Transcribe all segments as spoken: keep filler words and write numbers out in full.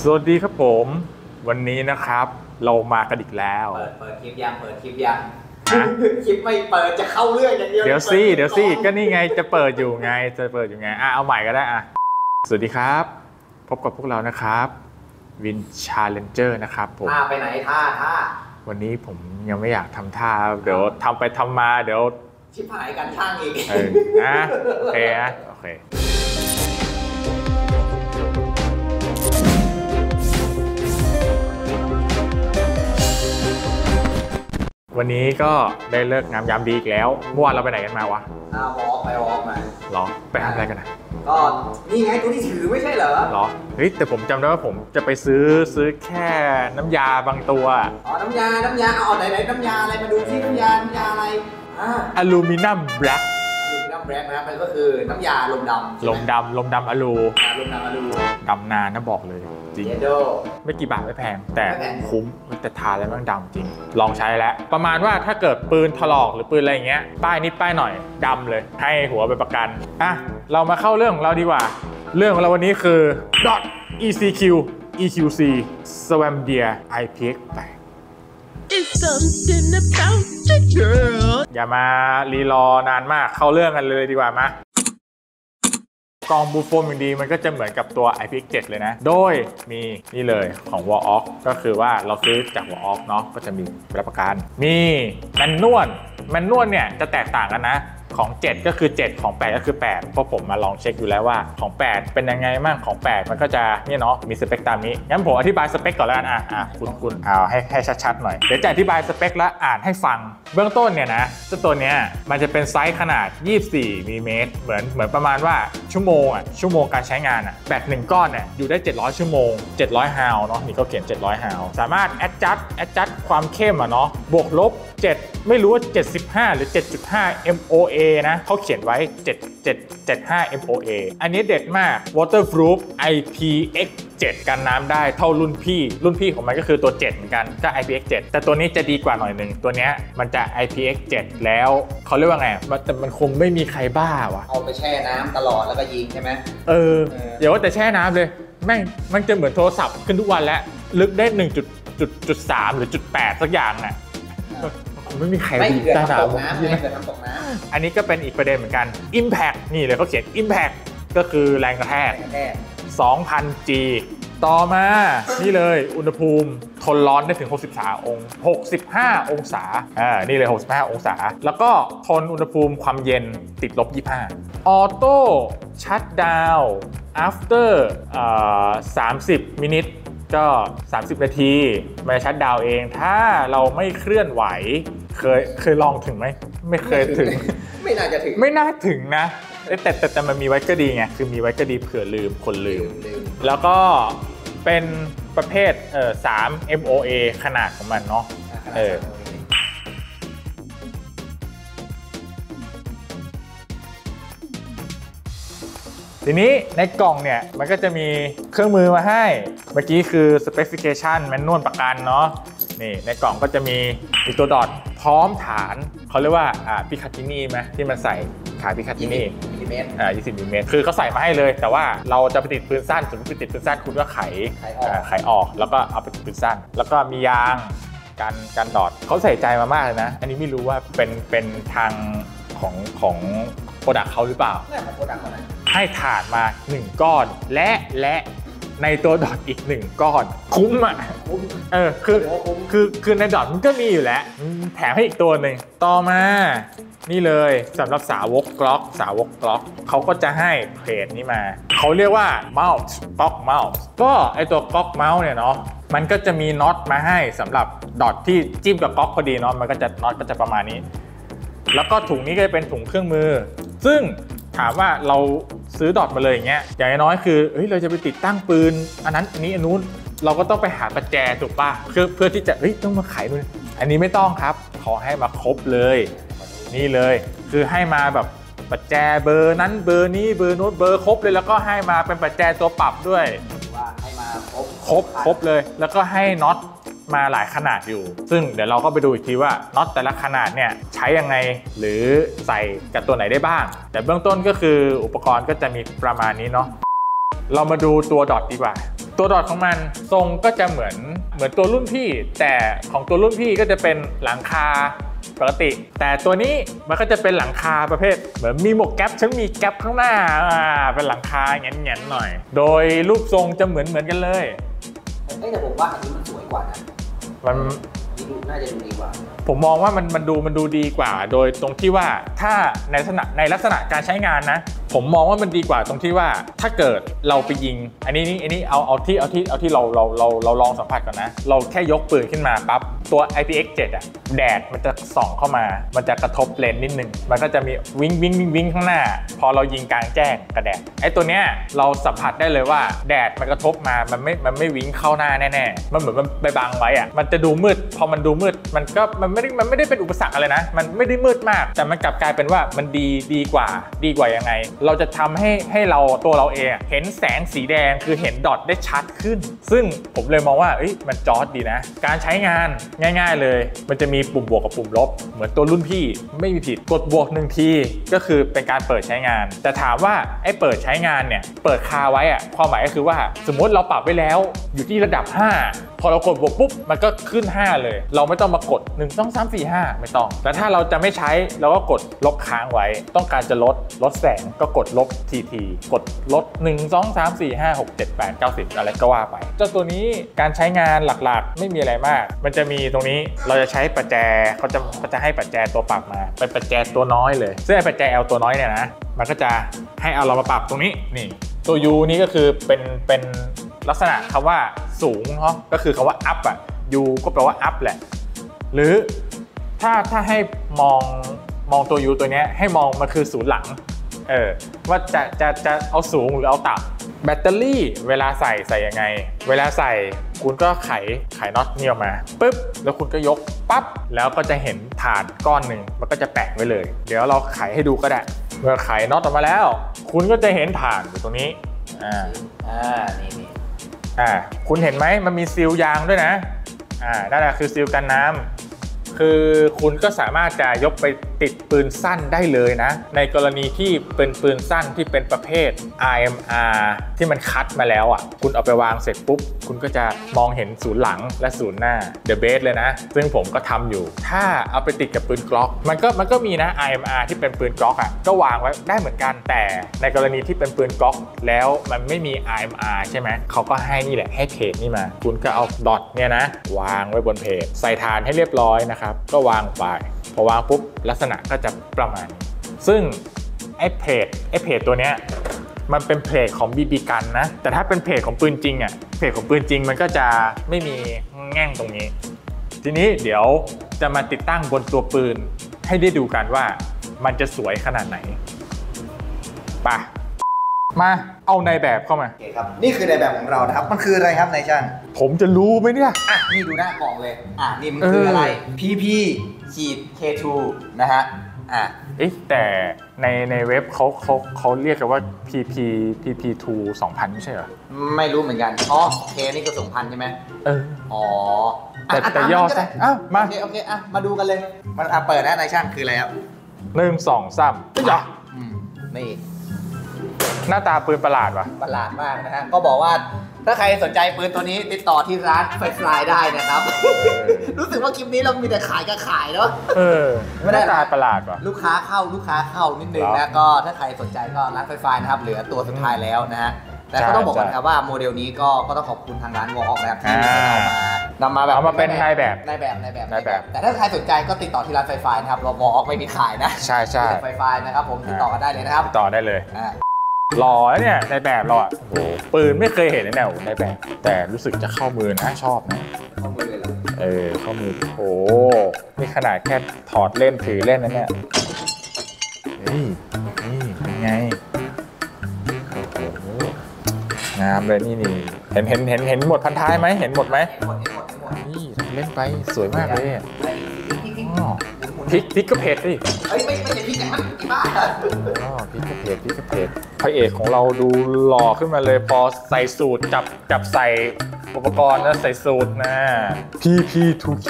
สวัสดีครับผมวันนี้นะครับเรามากันอีกแล้วเปิดเปิดคลิปยังเปิดคลิปยังคลิปไม่เปิดจะเข้าเรื่องอย่างเดียวเดี๋ยวสิเดี๋ยวสิก็นี่ไงจะเปิดอยู่ไงจะเปิดอยู่ไงอ่ะเอาใหม่ก็ได้อ่ะสวัสดีครับพบกับพวกเรานะครับวินชาเลนเจอร์นะครับผมท่าไปไหนท่าท่าวันนี้ผมยังไม่อยากทำท่าเดี๋ยวทำไปทำมาเดี๋ยวชิบหายกันช่างอีกเออนะโอเคนะโอเควันนี้ก็ได้เลิกงามยามดีอีกแล้วเมื่อวานเราไปไหนกันมาวะอ่าวอล์กไปวอล์กมาหรอไปทำอะไรกันนะก็นี่ไงตัวที่ถือไม่ใช่เหรอหรอเฮ้ยแต่ผมจำได้ว่าผมจะไปซื้อซื้อแค่น้ำยาบางตัวอ๋อน้ำยาน้ำยาเอาไหนไหนน้ำยาอะไรมาดูที่น้ำยาน้ำยาอะไรอ่าอลูมิเนียมแบล็คอลูมิเนียมแบล็คนะมันก็คือน้ำยาลมดำลมดำลมดำอลูลมดำอลูดำนานนะบอกเลยจริงไม่กี่บาทไม่แพงแต่คุ้มแต่ทานแล้วมันดำจริงลองใช้แล้วประมาณว่าถ้าเกิดปืนถลอกหรือปืนอะไรอย่างเงี้ยป้ายนิดป้ายหน่อยดำเลยให้หัวไปประกันอ่ะเรามาเข้าเรื่องของเราดีกว่าเรื่องของเราวันนี้คือ .ecq eqc swamdeer ไอ พี เอ็กซ์ แปด It's something about the girl อย่ามารีรอนานมากเข้าเรื่องกันเลยดีกว่ามา กองบูโฟมอย่างดีมันก็จะเหมือนกับตัว ไอ พี เอ็กซ์ เจ็ด เลยนะโดยมีนี่เลยของ Warhawk ก็คือว่าเราซื้อจาก Warhawk เนาะก็จะมีรับประกันมีแมนนวลแมนนวลเนี่ยจะแตกต่างกันนะของเจ็ดก็คือเจ็ดของแปดก็คือแปดเพราะผมมาลองเช็คอยู่แล้วว่าของแปดเป็นยังไงมั่งของแปดมันก็จะเนี่ยเนาะมีสเปคตามนี้งั้นผมอธิบายสเปคก่อนแล้วกันอ่ะอ่ะคุณคุณเอาให้ให้ชัดๆหน่อยเดี๋ยวจะอธิบายสเปคแล้วอ่านให้ฟังเบื้องต้นเนี่ยนะเจ้าตัวเนี้ยมันจะเป็นไซส์ขนาดยี่สิบสี่มิลลิเมตรเหมือนเหมือนประมาณว่าชั่วโมงอ่ะชั่วโมงการใช้งานอ่ะแบตหนึ่งก้อนเนี่ยอยู่ได้เจ็ดร้อยชั่วโมงเจ็ดร้อยฮาวเนาะนี่เขาเขียนเจ็ดร้อยฮาวสามารถ adjust adjust ความเข้มอ่ะเนาะบวกลบเจ็ดไม่รู้ว่าเจ็ดสิบห้าหรือ เจ็ดจุดห้า เอ็ม โอ เอ นะเขาเขียนไว้เจ็ด เจ็ด เจ็ด ห้า เอ็ม โอ เอ อันนี้เด็ดมาก Waterproof ไอ พี เอ็กซ์ เจ็ด กันน้ำได้เท่ารุ่นพี่รุ่นพี่ของมันก็คือตัวเจ็ดเหมือนกันก็ ไอ พี เอ็กซ์ เจ็ด แต่ตัวนี้จะดีกว่าหน่อยหนึ่งตัวเนี้ยมันจะ ไอ พี เอ็กซ์ เจ็ด แล้วเขาเรียกว่าไงแต่มันคงไม่มีใครบ้าวะเอาไปแช่น้ำตลอดแล้วก็ยิงใช่ไหมเออเดี๋ยวว่าแต่แช่น้ำเลยแม่งมันจะเหมือนโทรศัพท์ขึ้นทุกวันแล้วลึกได้ หนึ่งจุดสาม หรือ จุดแปด สักอย่างน่ะไม่มีใครดีใต้น้ำไม่เกิดทำตกน้ำอันนี้ก็เป็นอีกประเด็นเหมือนกัน Impact นี่เลยเขาเขียน Impact ก็คือแรงกระแทก สองพัน จี ต่อมานี่เลยอุณหภูมิทนร้อนได้ถึงหกสิบสามองศาหกสิบห้าองศาอ่านี่เลยหกสิบห้าองศาแล้วก็ทนอุณหภูมิความเย็นติดลบยี่สิบห้าออโต้ชัตดาวน์ after อ่าสามสิบมินิทก็สามสิบนาทีมันจะชัตดาวน์เองถ้าเราไม่เคลื่อนไหวเคยเคยลองถึงไหมไม่เคยถึงไม่น่าจะถึงไม่น่าถึงนะแต่แต่แต่มันมีไว้ก็ดีไงคือมีไว้ก็ดีเผื่อลืมคนลืมแล้วก็เป็นประเภทเอ่อสาม เอ็ม โอ เอ ขนาดของมันเนาะเออทีนี้ในกล่องเนี่ยมันก็จะมีเครื่องมือมาให้เมื่อกี้คือ specification แมนนวลประกันเนาะนี่ในกล่องก็จะมีมีตัวดอทพร้อมฐานเขาเรียกว่าอ่าพิคาตินีไหมที่มันใส่ขาพิคาตินีมิลลิเมตรอ่ายี่สิบมิลลิเมตรคือเขาใส่มาให้เลยแต่ว่าเราจะไปติดปืนสั้นสมมติไปติดปืนสั้นคุณก็ไขไขออกแล้วก็เอาไปติดปืนสั้นแล้วก็มียางกันกันดอทเขาใส่ใจมามากเลยนะอันนี้ไม่รู้ว่าเป็นเป็นทางของของโปรดักต์เขาหรือเปล่าของโปรดักต์เขาให้ฐานมาหนึ่งก้อนและและในตัวดอทอีกหนึ่งก้อนคุ้มอ่ะเออคือคือคือในดอทมันก็มีอยู่แล้วแถมให้อีกตัวหนึ่งต่อมานี่เลยสำหรับสาวกกล็อกสาวกกล็อกเขาก็จะให้เพจนี้มาเขาเรียกว่า mount ก๊อก mount ก็ไอตัวก๊อก mount เนี่ยเนาะมันก็จะมีน็อตมาให้สำหรับดอทที่จิ้มกับก๊อกพอดีเนาะมันก็จะน็อตก็จะประมาณนี้แล้วก็ถุงนี้ก็จะเป็นถุงเครื่องมือซึ่งถามว่าเราซื้อดอทมาเลยอย่างเงี้ยอย่างน้อยคือเฮ้ยเราจะไปติดตั้งปืนอันนั้นอันนี้อันนู้นเราก็ต้องไปหาประแจถูกป่ะเพื่อเพื่อที่จะเฮ้ยต้องมาไขนู่นอันนี้ไม่ต้องครับขอให้มาครบเลยนี่เลยคือให้มาแบบประแจเบอร์นั้นเบอร์นี้เบอร์โน้ตเบอร์ครบเลยแล้วก็ให้มาเป็นประแจตัวปรับด้วยว่าให้มาครบครบครบเลยแล้วก็ให้น็อตมาหลายขนาดอยู่ซึ่งเดี๋ยวเราก็ไปดูอีกทีว่าน็อตแต่ละขนาดเนี่ยใช้ยังไงหรือใส่กับตัวไหนได้บ้างแต่เบื้องต้นก็คืออุปกรณ์ก็จะมีประมาณนี้เนาะเรามาดูตัวดอทดีกว่าตัวดอทของมันทรงก็จะเหมือนเหมือนตัวรุ่นพี่แต่ของตัวรุ่นพี่ก็จะเป็นหลังคาปกติแต่ตัวนี้มันก็จะเป็นหลังคาประเภทเหมือนมีหมวกแก๊ปฉันมีแก๊ปข้างหน้าอ่าเป็นหลังคาแง่นๆหน่อยโดยรูปทรงจะเหมือนเหมือนกันเลยแต่ผมว่าอันนี้มันสวยกว่านะมันนี่ดูน่าจะดูดีกว่าผมมองว่ามันมันดูมันดูดีกว่าโดยตรงที่ว่าถ้าในลักษณะในลักษณะการใช้งานนะผมมองว่ามันดีกว่าตรงที่ว่าถ้าเกิดเราไปยิงอันนี้นี่อันนี้เอาเอาที่เอาที่เอาที่เราเราเราเราลองสัมผัสก่อนนะเราแค่ยกปืนขึ้นมาปั๊บตัว ไอ พี เอ็กซ์ เจ็ด อ่ะแดดมันจะส่องเข้ามามันจะกระทบเลนนิดนึงมันก็จะมีวิ้งวิ้งวิ้งวิ้งข้างหน้าพอเรายิงกลางแจ้งกระแดดไอ้ตัวเนี้ยเราสัมผัสได้เลยว่าแดดมันกระทบมามันไม่มันไม่วิ้งเข้าหน้าแน่ๆมันเหมือนมันไปบังไว้อ่ะมันจะดูมืดพอมันดูมืดมันก็มันไม่ได้มันไม่ได้เป็นอุปสรรคอะไรนะมันไม่ได้มืดมากแต่มันกลับกลายเป็นว่ามันดีดีกว่าดีกว่ายังไงเราจะทำให้ให้เราตัวเราเองเห็นแสงสีแดงคือเห็นดอทได้ชัดขึ้นซึ่งผมเลยมองว่าเอ้ยมันจอร์จดีนะการใช้งานง่ายๆเลยมันจะมีปุ่มบวกกับปุ่มลบเหมือนตัวรุ่นพี่ไม่มีผิดกดบวกหนึ่งทีก็คือเป็นการเปิดใช้งานแต่ถามว่าไอ้เปิดใช้งานเนี่ยเปิดคาไว้อะความหมายก็คือว่าสมมติเราปรับไว้แล้วอยู่ที่ระดับห้าพอเรากดบวกปุ๊บมันก็ขึ้นห้าเลยเราไม่ต้องมากดหนึ่ง สอง สาม สี่ ห้าไม่ต้องแต่ถ้าเราจะไม่ใช้เราก็กดลบค้างไว้ต้องการจะลดลดแสงก็กดลบทีทีกดลดหนึ่ง สอง สาม สี่ ห้า หก เจ็ด แปด เก้า สิบอะไรก็ว่าไปเจ้าตัวนี้การใช้งานหลักๆไม่มีอะไรมากมันจะมีตรงนี้เราจะใช้ประแจเขาจะเขาจะให้ประแจตัวปรับมาเป็นประแจตัวน้อยเลยซึ่งไอ้ประแจ L ตัวน้อยเนี่ยนะมันก็จะให้เอาเรามาปรับตรงนี้นี่ตัว U นี่ก็คือเป็นเป็นลักษณะคำว่าสูงเนาะก็คือคำว่า up อ่ะ U ก็แปลว่า up แหละหรือถ้าถ้าให้มองมองตัว U ตัวนี้ให้มองมันคือศูนย์หลังเออว่าจะจะจะเอาสูงหรือเอาต่ำแบตเตอรี่เวลาใส่ใส่ยังไงเวลาใส่คุณก็ไขไขน็อตนี่ออกมาปุ๊บแล้วคุณก็ยกปั๊บแล้วก็จะเห็นฐานก้อนหนึ่งมันก็จะแปะไว้เลยเดี๋ยวเราไขให้ดูก็ได้เมื่อไขน็อตออกมาแล้วคุณก็จะเห็นฐานอยู่ตรงนี้อ่าอ่านี่นี่อ่าคุณเห็นไหมมันมีซีลยางด้วยนะอ่านั่นแหละคือซีลกันน้ำคือคุณก็สามารถจะยกไปติดปืนสั้นได้เลยนะในกรณีที่เป็นปืนสั้นที่เป็นประเภท อาร์ เอ็ม อาร์ ที่มันคัดมาแล้วอ่ะคุณเอาไปวางเสร็จปุ๊บคุณก็จะมองเห็นศูนย์หลังและศูนย์หน้า The Base เลยนะซึ่งผมก็ทำอยู่ถ้าเอาไปติดกับปืนกล็อกมันก็มันก็มีนะ อาร์ เอ็ม อาร์ ที่เป็นปืนกล็อกอ่ะก็วางไว้ได้เหมือนกันแต่ในกรณีที่เป็นปืนกล็อกแล้วมันไม่มี อาร์ เอ็ม อาร์ ใช่ไหมเขาก็ให้นี่แหละให้เพจนี่มาคุณก็เอาดอทเนี่ยนะวางไว้บนเพจใส่ฐานให้เรียบร้อยนะครับก็วางไปพอวางปุ๊บลักษณะก็จะประมาณนี้ซึ่งไอ้เพจไอ้เพจตัวเนี้ยมันเป็นเพจของ บี บี กันนะแต่ถ้าเป็นเพจของปืนจริงอ่ะเพจของปืนจริงมันก็จะไม่มีแง่งตรงนี้ทีนี้เดี๋ยวจะมาติดตั้งบนตัวปืนให้ได้ดูกันว่ามันจะสวยขนาดไหนไปมาเอาในแบบเข้ามาโอเคครับนี่คือในแบบของเรานะครับมันคืออะไรครับนายช่างผมจะรู้ไหมเนี่ยอ่ะนี่ดูหน้ากล่องเลยอ่ะนี่มันคืออะไร พี พี ขีด เค ทู นะฮะอ่ะเอ๊ะแต่ในในเว็บเขาเขาเขาเรียกกันว่า พี พี พี พี ทู สองพันไม่ใช่เหรอไม่รู้เหมือนกันอ๋อเคนี่ก็สองพันใช่ไหมเอออ๋อแต่แต่ย่อใช่อ้าวมาโอเคโอเคอ่ะมาดูกันเลยมันอ่ะเปิดนะนายช่างคืออะไรครับหนึ่งสองสามจ้ะนี่หน้าตาปืนประหลาดวะประหลาดมากนะฮะก็บอกว่าถ้าใครสนใจปืนตัวนี้ติดต่อที่ร้านไฟฟลายได้นะครับรู้สึกว่าคลิปนี้เรามีแต่ขายกับขายเนาะเออหน้าตาประหลาดวะลูกค้าเข้าลูกค้าเข้านิดนึงนะก็ถ้าใครสนใจก็ร้านไฟฟลายนะครับเหลือตัวสุดท้ายแล้วนะฮะแต่ก็ต้องบอกก่อนครับว่าโมเดลนี้ก็ก็ต้องขอบคุณทางร้านวอลออกนะครับที่เอามานำมาแบบเอามาเป็นนายแบบนายแบบนายแบบนายแบบแต่ถ้าใครสนใจก็ติดต่อที่ร้านไฟฟลายนะครับวอลออกไม่มีขายนะใช่ใช่ไฟฟลายนะครับผมติดต่อกันได้เลยนะครับติดต่อได้เลยหล่อแล้วเนี่ยในแบบเราอ่ะโอ้ปืนไม่เคยเห็นเลยเนี่ยในแบบแต่รู้สึกจะเข้ามือนะชอบนะเข้ามือเลยเหรอเออเข้ามือโอ้นี่ขนาดแค่ถอดเล่นถือเล่นนะเนี่ยนี่นี่เป็นไงโอ้โหงามเลยนี่นี่เห็นเห็นเห็นเห็นหมดพันท้ายไหมเห็นหมดไหมนี่เล่นไปสวยมากเลยพริกพริกก็เผ็ดดิเฮ้ยไม่ไม่ใช่พริกอย่างนั้นอีบ้าอ๋อพริกก็เผ็ดพริกก็เผ็ดพระเอกของเราดูหล่อขึ้นมาเลยพอใส่สูตรจับจับใส่อุปกรณ์แล้วใส่สูตรนะ พี พี ทู เค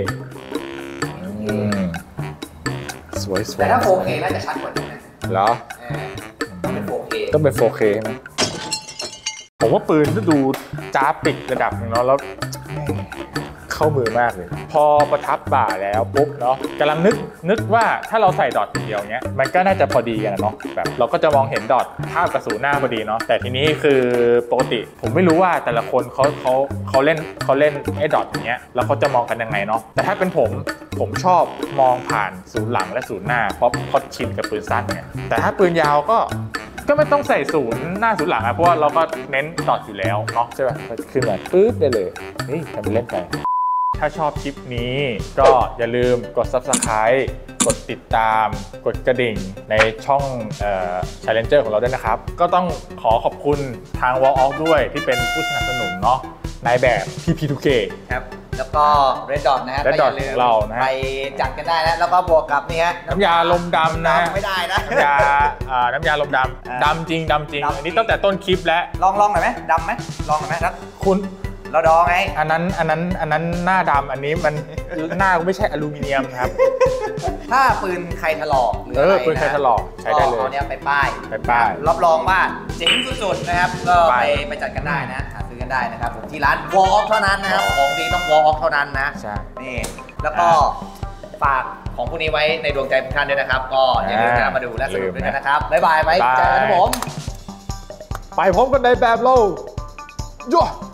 สวยสวยแต่ถ้า โฟร์เค น่าจะชัดกว่านี้นะเหรอต้องเป็น โฟร์เคต้องเป็น โฟร์เค ใช่ไหมผมว่าปืนก็ดูจ้าปิดระดับหนึ่งเนาะแล้วเข้ามือมากเลยพอประทับบ่าแล้วปุ๊บเนาะกำลังนึกนึกว่าถ้าเราใส่ดอททีเดียวเนี้ยมันก็น่าจะพอดีกันเนาะแบบเราก็จะมองเห็นดอทภาพกระสุนหน้าพอดีเนาะแต่ทีนี้คือปกติผมไม่รู้ว่าแต่ละคนเขาเขาเขาเล่นเขาเล่นไอ้ดอทอย่างเงี้ยแล้วเขาจะมองกันยังไงเนาะแต่ถ้าเป็นผมผมชอบมองผ่านศูนย์หลังและศูนย์หน้าเพราะเขาชินกับปืนสั้นเนี่ยแต่ถ้าปืนยาวก็ก็ไม่ต้องใส่ศูนย์หน้าศูนย์หลังอะเพราะว่าเราก็เน้นดอทอยู่แล้วเนาะใช่ป่ะขึ้นมาปึ๊บได้เลยนี่ทำเป็นเล่นไปถ้าชอบคลิปนี้ก็อย่าลืมกด ซับสไครบ์ กดติดตามกดกระดิ่งในช่องเอ่อ Challenger ของเราด้วยนะครับก็ต้องขอขอบคุณทาง Wall of ด้วยที่เป็นผู้สนับสนุนเนาะในแบบ พี พี ทู เคครับแล้วก็ Red Dot นะฮะ Red ก็อย่า Dot ลืมของเรานะฮะไปจัดกันได้นะแล้วก็บวกกับนี่ฮะน้ำยาลมดำนะไม่ได้นะน้ำยาอ่าน้ำยาลมดำดำจริงดำจริงอันนี้ตั้งแต่ต้นคลิปแล้วลองลองหน่อยไหมดำไหมลองหน่อยไหมครับคุณเราดองไงอันนั้นอันนั้นอันนั้นหน้าดำอันนี้มันหน้าไม่ใช่อลูมิเนียมครับถ้าปืนใครถลอกหรือเออะไรอปืนใครถลอกใช้ได้เลยเอาเนี้ยไปป้ายไปป้ายรับรองว่าเจ๋งสุดๆนะครับก็ไปไปไปจัดกันได้นะหาซื้อกันได้นะครับผมที่ร้าน Wall of เท่านั้นนะครับของดีต้อง Wall of เท่านั้นนะใช่นี่แล้วก็ฝากของพวกนี้ไว้ในดวงใจทุกท่านด้วยนะครับก็อย่าลืมนะมาดูและสนุกด้วยกันนะครับบ๊ายบายไว้เจอกันครับผมไปพร้อมกันในแบบเราย่